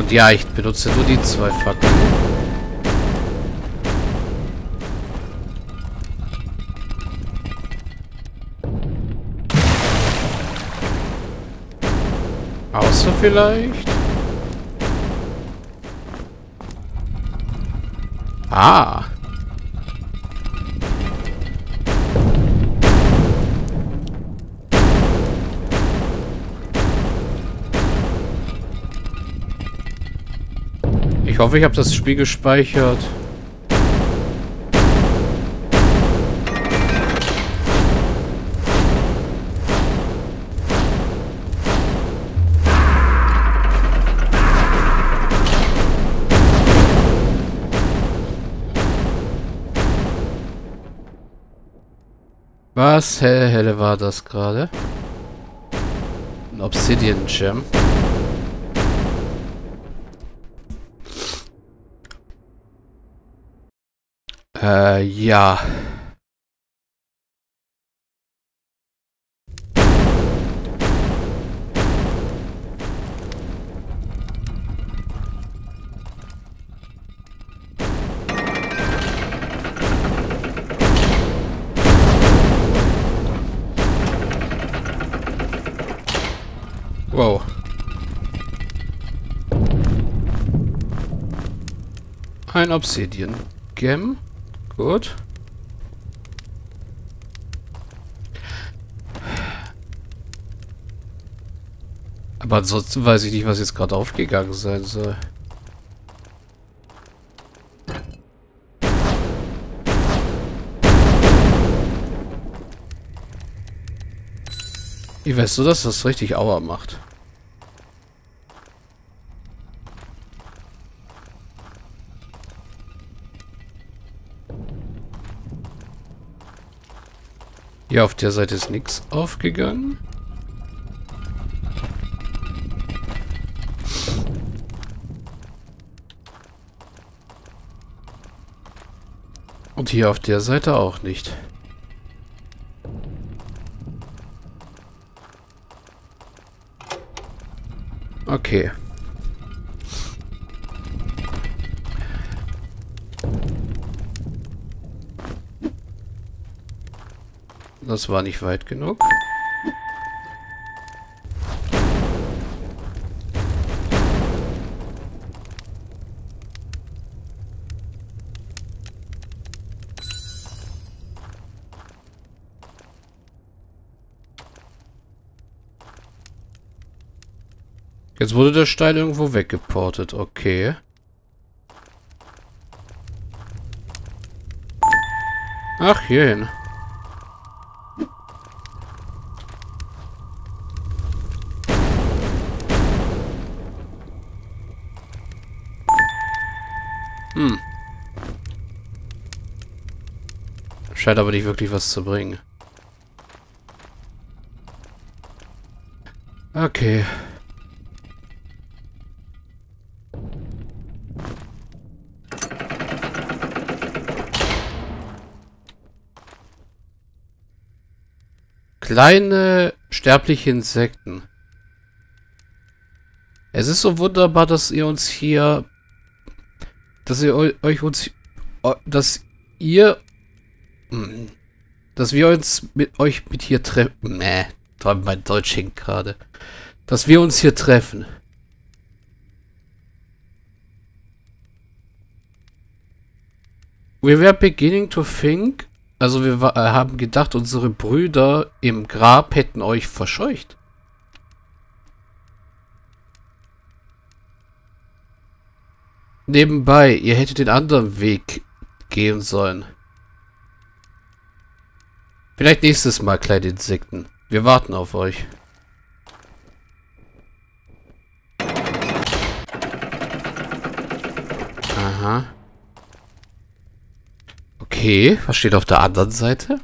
Und ja, ich benutze nur die 2 Fackeln. Außer vielleicht... Ah. Ich hoffe, ich habe das Spiel gespeichert. Was helle war das gerade? Ein Obsidian Gem. Ja. Wow. Ein Obsidian Gem. Gut. Aber ansonsten weiß ich nicht, was jetzt gerade aufgegangen sein soll. Wie weißt du, dass das richtig Aua macht? Hier auf der Seite ist nichts aufgegangen. Und hier auf der Seite auch nicht. Okay. Das war nicht weit genug. Jetzt wurde der Stein irgendwo weggeportet. Okay. Ach, hierhin. Scheint aber nicht wirklich was zu bringen. Okay. Kleine sterbliche Insekten. Es ist so wunderbar, dass ihr uns hier... Dass ihr euch uns... Dass ihr... Dass wir uns mit euch mit hier treffen... mein Deutsch hinkt gerade. Dass wir uns hier treffen. We were beginning to think... Also wir haben gedacht, unsere Brüder im Grab hätten euch verscheucht. Nebenbei, ihr hättet den anderen Weg gehen sollen. Vielleicht nächstes Mal, kleine Insekten. Wir warten auf euch. Aha. Okay, was steht auf der anderen Seite?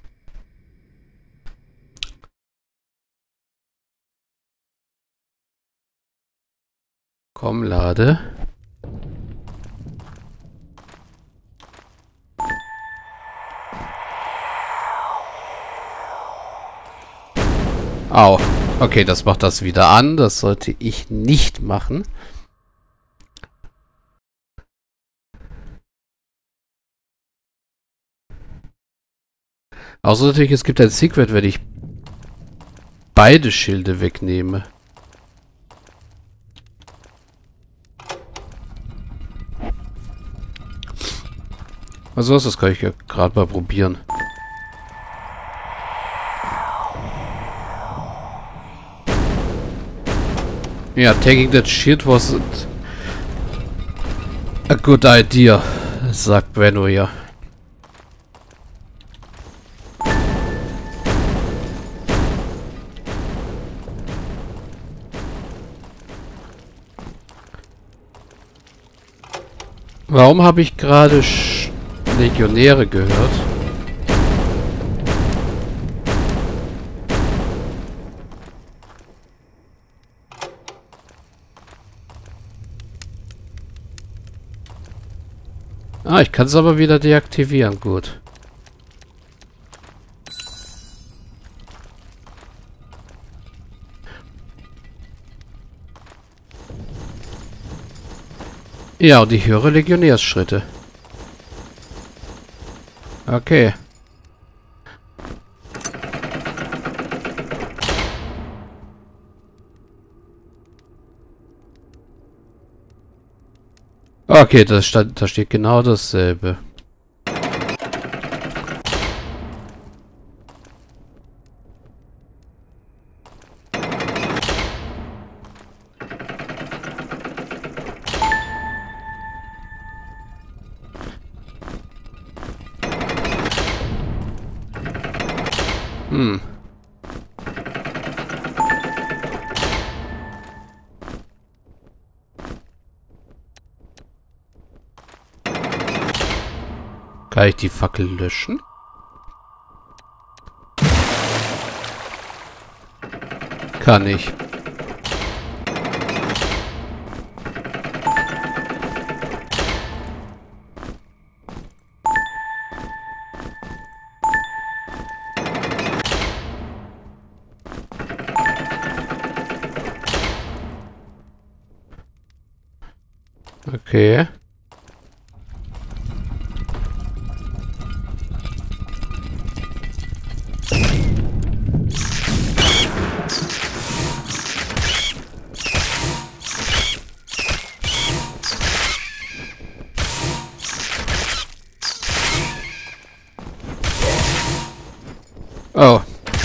Komm, lade. Au. Okay, das macht das wieder an. Das sollte ich nicht machen. Außer natürlich, es gibt ein Secret, wenn ich beide Schilde wegnehme. Also das kann ich ja gerade mal probieren. Ja, taking that shit wasn't a good idea, sagt Benno ja. Warum habe ich gerade Legionäre gehört? Ah, ich kann es aber wieder deaktivieren. Gut. Ja, und ich höre Legionärsschritte. Okay. Okay, da steht genau dasselbe. Hm. Kann ich die Fackel löschen? Kann ich. Okay. Oh.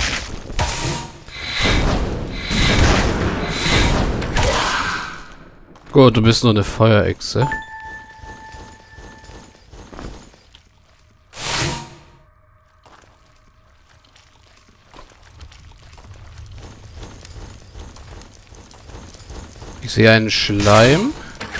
Gut, du bist nur eine Feuerechse. Ich sehe einen Schleim.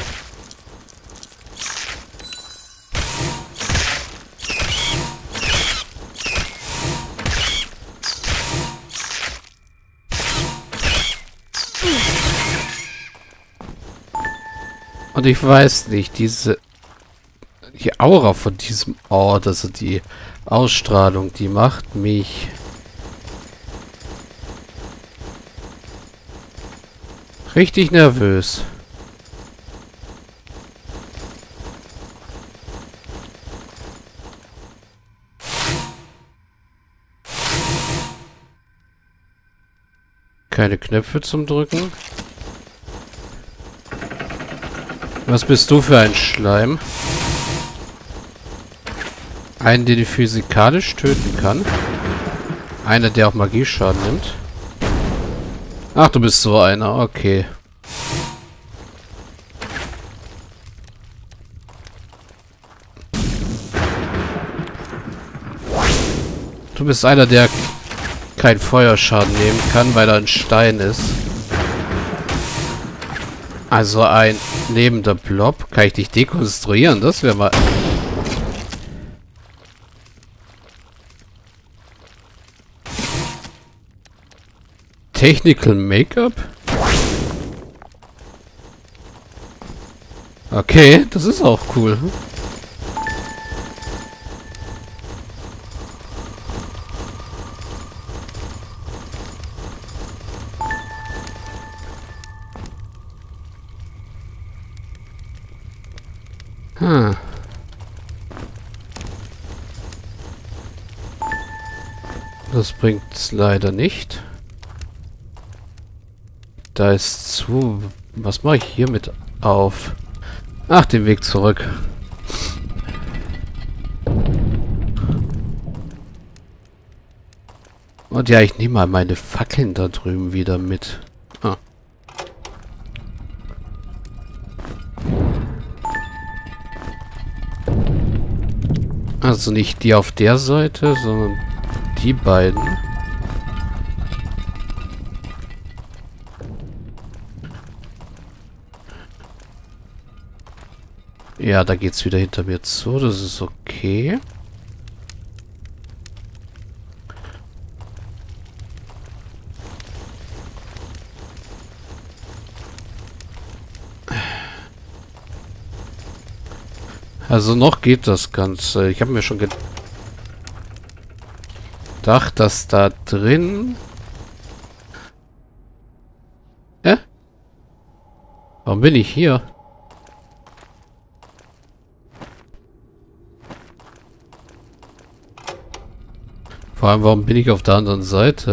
Und ich weiß nicht, die Aura von diesem Ort, also die Ausstrahlung, die macht mich richtig nervös. Keine Knöpfe zum Drücken. Was bist du für ein Schleim? Einen, den ich physikalisch töten kann. Einer, der auch Magieschaden nimmt. Ach, du bist so einer. Okay. Du bist einer, der keinen Feuerschaden nehmen kann, weil er ein Stein ist. Also ein lebender Blob. Kann ich dich dekonstruieren? Das wäre mal... Technical Make-up? Okay, das ist auch cool. Das bringt es leider nicht. Da ist zu. Was mache ich hier mit auf? Ach, den Weg zurück. Und ja, ich nehme mal meine Fackeln da drüben wieder mit. Ah. Also nicht die auf der Seite, sondern die beiden. Ja, da geht's wieder hinter mir zu. Das ist okay. Also noch geht das Ganze. Ich habe mir schon gedacht, dass da drin... Hä? Warum bin ich hier? Vor allem, warum bin ich auf der anderen Seite?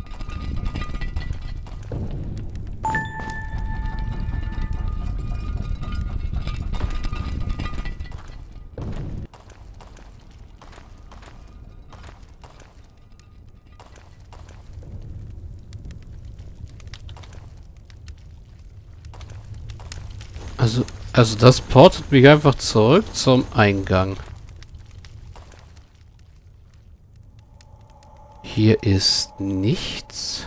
Also das portet mich einfach zurück zum Eingang. Hier ist nichts.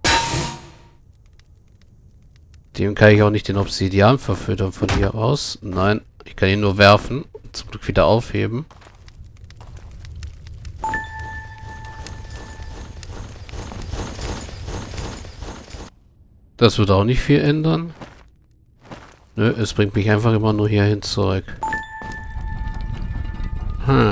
Dem kann ich auch nicht den Obsidian verfüttern von hier aus. Nein, ich kann ihn nur werfen. Zum Glück wieder aufheben. Das wird auch nicht viel ändern. Nö, es bringt mich einfach immer nur hierhin zurück. Hm.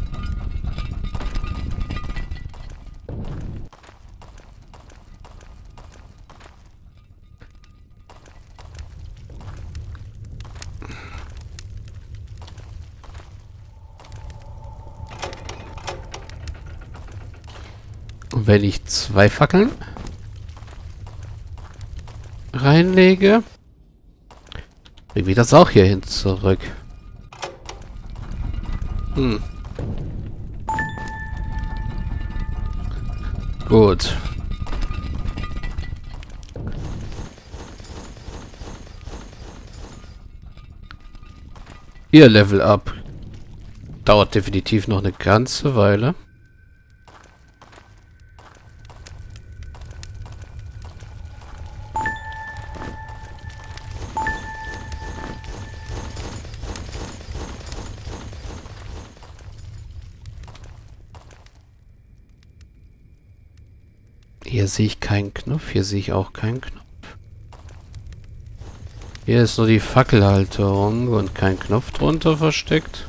Und wenn ich 2 Fackeln reinlege, bringe ich das auch hierhin zurück. Hm. Gut. Ihr Level Up dauert definitiv noch eine ganze Weile. Hier sehe ich keinen Knopf, hier sehe ich auch keinen Knopf. Hier ist nur die Fackelhalterung und kein Knopf drunter versteckt.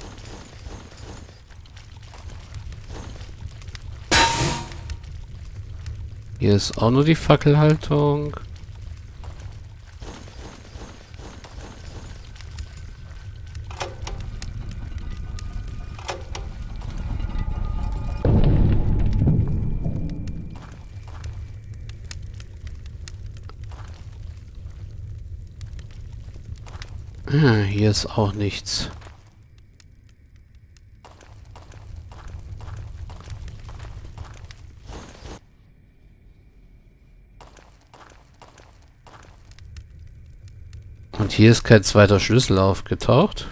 Hier ist auch nur die Fackelhalterung. Hier ist auch nichts. Und hier ist kein zweiter Schlüssel aufgetaucht.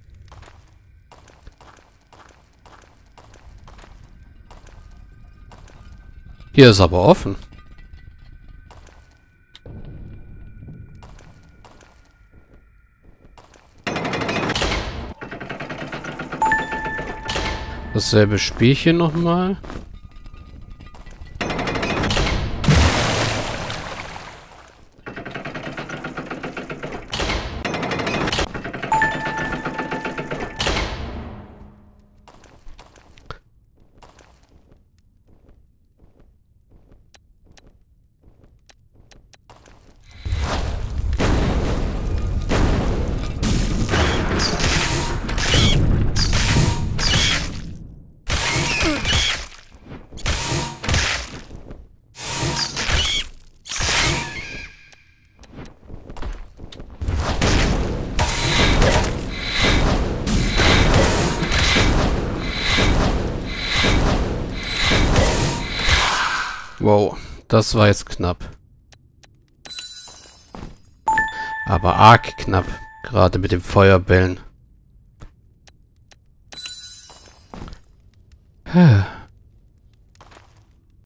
Hier ist aber offen. Dasselbe Spielchen nochmal. Wow, das war jetzt knapp. Aber arg knapp. Gerade mit den Feuerbällen.